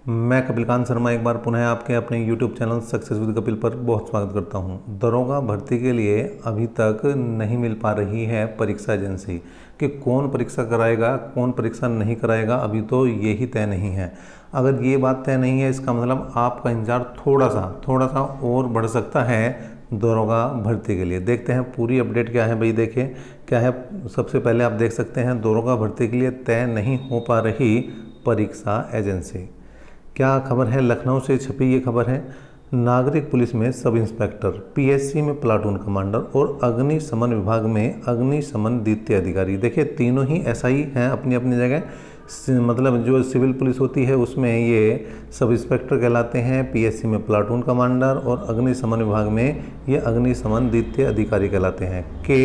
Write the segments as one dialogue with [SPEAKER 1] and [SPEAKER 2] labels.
[SPEAKER 1] मैं कपिलकांत शर्मा एक बार पुनः आपके अपने YouTube channel success with Kapil पर बहुत स्वागत करता हूं। दरोगा भर्ती के लिए अभी तक नहीं मिल पा रही है परीक्षा एजेंसी कि कौन परीक्षा कराएगा कौन परीक्षा नहीं कराएगा, अभी तो यही तय नहीं है। अगर ये बात तय नहीं है, इसका मतलब आपका इंतजार थोड़ा सा और बढ़ सकता है दरोगा भर्ती के लिए। देखते हैं पूरी अपडेट क्या है भाई। देखिए क्या है, सबसे पहले आप देख सकते हैं दरोगा भर्ती के लिए तय नहीं हो पा रही परीक्षा एजेंसी। क्या खबर है, लखनऊ से छपी ये खबर है। नागरिक पुलिस में सब इंस्पेक्टर, पीएससी में प्लाटून कमांडर और अग्निशमन विभाग में अग्निशमन द्वितीय अधिकारी। देखिए तीनों ही एसआई हैं अपनी अपनी जगह। मतलब जो सिविल पुलिस होती है उसमें ये सब इंस्पेक्टर कहलाते हैं, पीएससी में प्लाटून कमांडर और अग्निशमन विभाग में ये अग्निशमन द्वितीय अधिकारी कहलाते हैं। के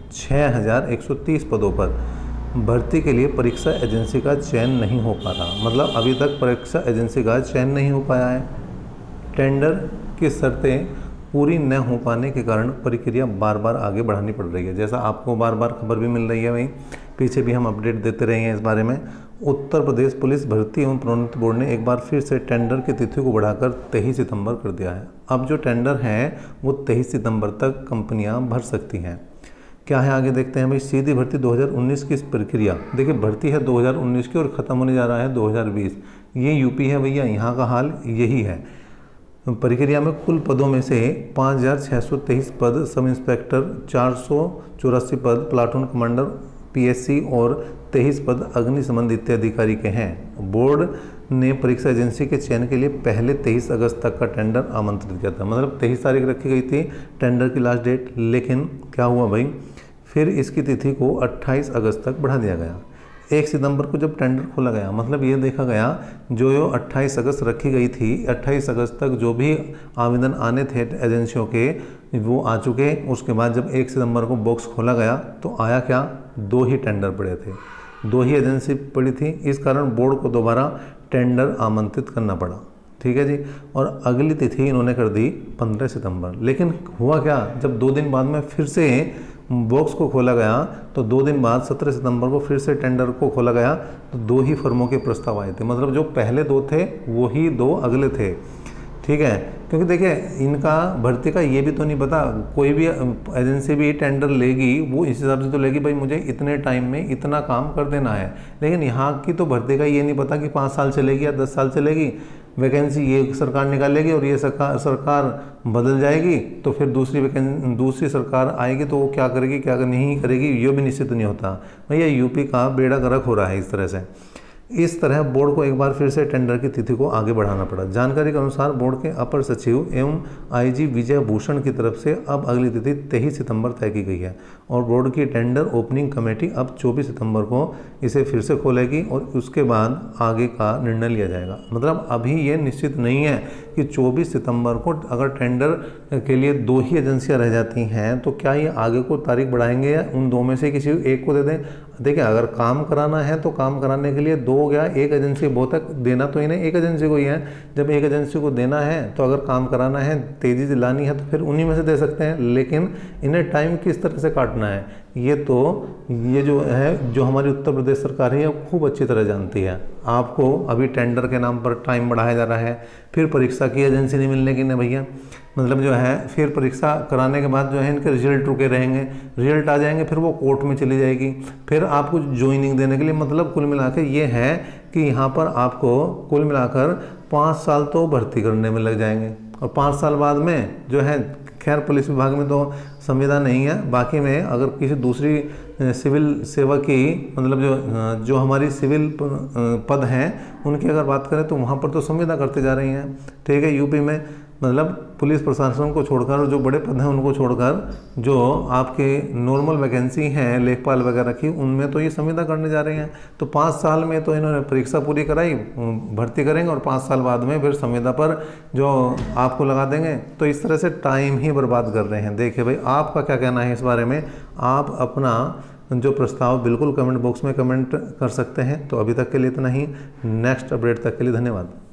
[SPEAKER 1] 6130 पदों पर भर्ती के लिए परीक्षा एजेंसी का चयन नहीं हो पा रहा। मतलब अभी तक परीक्षा एजेंसी का चयन नहीं हो पाया है। टेंडर की शर्तें पूरी न हो पाने के कारण प्रक्रिया बार बार आगे बढ़ानी पड़ रही है। जैसा आपको बार बार खबर भी मिल रही है वहीं पीछे भी हम अपडेट देते रहे हैं इस बारे में। उत्तर प्रदेश पुलिस भर्ती एवं प्रोन्नति बोर्ड ने एक बार फिर से टेंडर की तिथि को बढ़ाकर 23 सितंबर कर दिया है। अब जो टेंडर है वो 23 सितंबर तक कंपनियां भर सकती हैं। क्या है आगे देखते हैं भाई। सीधी भर्ती 2019 की इस प्रक्रिया, देखिए भर्ती है 2019 की और ख़त्म होने जा रहा है 2020। ये यूपी है भैया, यहाँ का हाल यही है। प्रक्रिया में कुल पदों में से 5623 पद सब इंस्पेक्टर, 484 पद प्लाटून कमांडर पीएससी और 23 पद अग्निशमन द्वितीय अधिकारी के हैं। बोर्ड ने परीक्षा एजेंसी के चयन के लिए पहले 23 अगस्त तक का टेंडर आमंत्रित किया था। मतलब 23 तारीख रखी गई थी टेंडर की लास्ट डेट, लेकिन क्या हुआ भाई, फिर इसकी तिथि को 28 अगस्त तक बढ़ा दिया गया। 1 सितंबर को जब टेंडर खोला गया, मतलब ये देखा गया जो 28 अगस्त रखी गई थी, 28 अगस्त तक जो भी आवेदन आने थे एजेंसियों के वो आ चुके। उसके बाद जब 1 सितंबर को बॉक्स खोला गया तो आया क्या, 2 ही टेंडर पड़े थे, 2 ही एजेंसी पड़ी थी। इस कारण बोर्ड को दोबारा टेंडर आमंत्रित करना पड़ा। ठीक है जी। और अगली तिथि इन्होंने कर दी 15 सितंबर। लेकिन हुआ क्या, जब 2 दिन बाद में फिर से बॉक्स को खोला गया तो 2 दिन बाद 17 सितंबर को फिर से टेंडर को खोला गया तो 2 ही फर्मों के प्रस्ताव आए थे। मतलब जो पहले 2 थे वो ही 2 अगले थे। ठीक है, क्योंकि देखिए इनका भर्ती का ये भी तो नहीं पता, कोई भी एजेंसी भी टेंडर लेगी वो इस हिसाब से तो लेगी भाई मुझे इतने टाइम में इतना काम कर देना है। लेकिन यहाँ की तो भर्ती का ये नहीं पता कि 5 साल चलेगी या 10 साल चलेगी। वैकेंसी ये सरकार निकालेगी और ये सरकार बदल जाएगी तो फिर दूसरी सरकार आएगी तो वो क्या करेगी क्या नहीं करेगी ये भी निश्चित नहीं होता। भैया यूपी का बेड़ा गर्क हो रहा है इस तरह से। इस तरह बोर्ड को एक बार फिर से टेंडर की तिथि को आगे बढ़ाना पड़ा। जानकारी के अनुसार बोर्ड के अपर सचिव एवं आईजी विजय भूषण की तरफ से अब अगली तिथि 23 सितंबर तय की गई है और बोर्ड की टेंडर ओपनिंग कमेटी अब 24 सितंबर को इसे फिर से खोलेगी और उसके बाद आगे का निर्णय लिया जाएगा। मतलब अभी ये निश्चित नहीं है कि 24 सितंबर को अगर टेंडर के लिए 2 ही एजेंसियां रह जाती हैं तो क्या ये आगे को तारीख बढ़ाएंगे या उन 2 में से किसी एक को दे दें। देखिए अगर काम कराना है तो काम कराने के लिए 2 हो गया, एक एजेंसी बहुत तक देना तो इन्हें एक एजेंसी को ही है। जब एक एजेंसी को देना है तो अगर काम कराना है, तेज़ी से लानी है तो फिर उन्हीं में से दे सकते हैं। लेकिन इन्हें टाइम किस तरह से काटना है ये जो है जो हमारी उत्तर प्रदेश सरकार है खूब अच्छी तरह जानती है। आपको अभी टेंडर के नाम पर टाइम बढ़ाया जा रहा है, फिर परीक्षा की एजेंसी नहीं मिलने की ना भैया। मतलब जो है फिर परीक्षा कराने के बाद जो है इनके रिजल्ट रुके रहेंगे, रिजल्ट आ जाएंगे फिर वो कोर्ट में चली जाएगी, फिर आपको ज्वाइनिंग देने के लिए। मतलब कुल मिलाकर ये है कि यहाँ पर आपको कुल मिलाकर 5 साल तो भर्ती करने में लग जाएंगे और 5 साल बाद में जो है, खैर पुलिस विभाग में तो संविदा नहीं है, बाकी में अगर किसी दूसरी सिविल सेवा की मतलब जो हमारी सिविल पद हैं उनकी अगर बात करें तो वहाँ पर तो संविदा करते जा रही हैं। ठीक है, यूपी में मतलब पुलिस प्रशासन को छोड़कर और जो बड़े पद हैं उनको छोड़कर जो आपके नॉर्मल वैकेंसी हैं लेखपाल वगैरह की, उनमें तो ये संविदा करने जा रही हैं। तो 5 साल में तो इन्होंने परीक्षा पूरी कराई, भर्ती करेंगे और 5 साल बाद में फिर संविदा पर जो आपको लगा देंगे। तो इस तरह से टाइम ही बर्बाद कर रहे हैं। देखिए भाई आपका क्या कहना है इस बारे में, आप अपना जो प्रस्ताव बिल्कुल कमेंट बॉक्स में कमेंट कर सकते हैं। तो अभी तक के लिए इतना ही, नेक्स्ट अपडेट तक के लिए धन्यवाद।